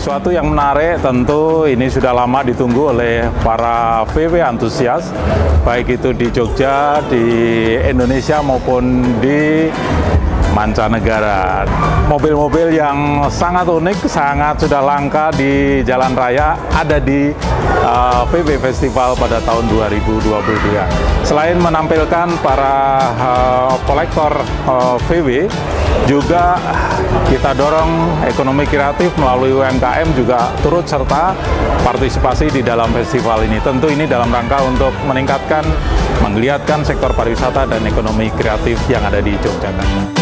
Sesuatu yang menarik tentu ini sudah lama ditunggu oleh para VW antusias, baik itu di Jogja, di Indonesia maupun di mancanegara. Mobil-mobil yang sangat unik, sangat sudah langka di jalan raya ada di VW Festival pada tahun 2022. Selain menampilkan para kolektor VW, juga kita dorong ekonomi kreatif melalui UMKM juga turut serta partisipasi di dalam festival ini. Tentu ini dalam rangka untuk meningkatkan, menggeliatkan sektor pariwisata dan ekonomi kreatif yang ada di Yogyakarta.